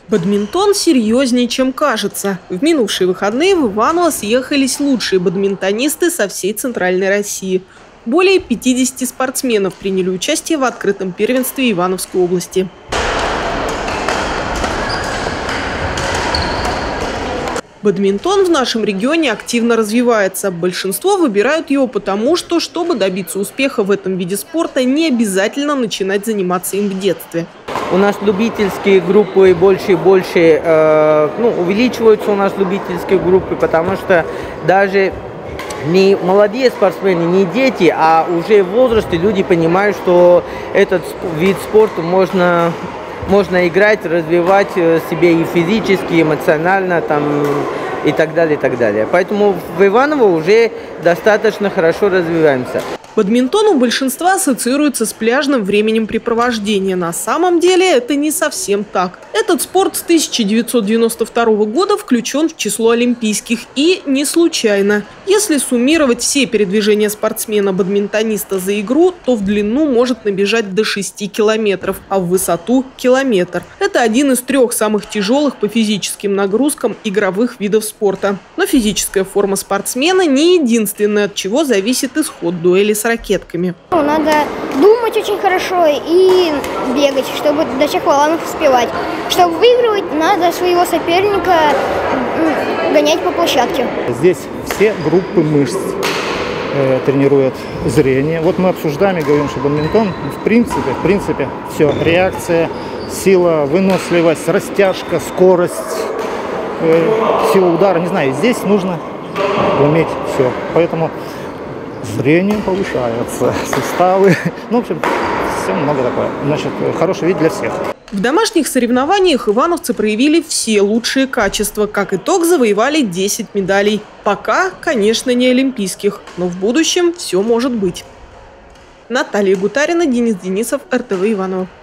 Бадминтон серьезнее, чем кажется. В минувшие выходные в Иваново съехались лучшие бадминтонисты со всей Центральной России. Более 50 спортсменов приняли участие в открытом первенстве Ивановской области. Бадминтон в нашем регионе активно развивается. Большинство выбирают его потому, что, чтобы добиться успеха в этом виде спорта, не обязательно начинать заниматься им в детстве. У нас любительские группы больше и больше, увеличиваются у нас любительские группы, потому что даже не молодые спортсмены, не дети, а уже в возрасте люди понимают, что этот вид спорта можно играть, развивать себе и физически, и эмоционально, и так далее, и так далее. Поэтому в Иваново уже достаточно хорошо развиваемся. Бадминтон у большинства ассоциируется с пляжным временем-препровождения. На самом деле это не совсем так. Этот спорт с 1992 года включен в число олимпийских. И не случайно. Если суммировать все передвижения спортсмена-бадминтониста за игру, то в длину может набежать до 6 километров, а в высоту – километр. Это один из 3 самых тяжелых по физическим нагрузкам игровых видов спорта. Но физическая форма спортсмена не единственная, от чего зависит исход дуэли с ракетками. Надо думать очень хорошо и бегать, чтобы до всех валанов успевать. Чтобы выигрывать, надо своего соперника гонять по площадке. Здесь все группы мышц тренируют зрение. Вот мы обсуждаем и говорим, что бадминтон в принципе все. Реакция, сила, выносливость, растяжка, скорость, сила удара. Не знаю, здесь нужно уметь все. Поэтому зрение повышается, суставы. В общем, все много такое. Значит, хороший вид для всех. В домашних соревнованиях ивановцы проявили все лучшие качества. Как итог, завоевали 10 медалей. Пока, конечно, не олимпийских, но в будущем все может быть. Наталья Гутарина, Денис Денисов, РТВ Иваново.